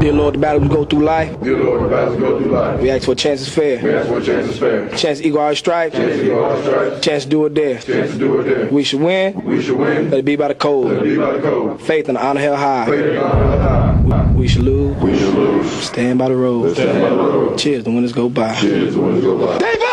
Dear Lord, the battles we go through life. Dear Lord, the battles we go through life. We ask for a chance is fair. We ask for a chance is fair. Chance to equal our stripes. Chance to equal our stripes. Chance to do it there. Chance to do it there. We should win. We should win. Let it be by the code. Let it be by the code. Faith and honor held high. Faith and honor held high. We should lose. We should lose. Stand by the road. Stand by the road. Cheers, the winners go by. Cheers, the winners go by.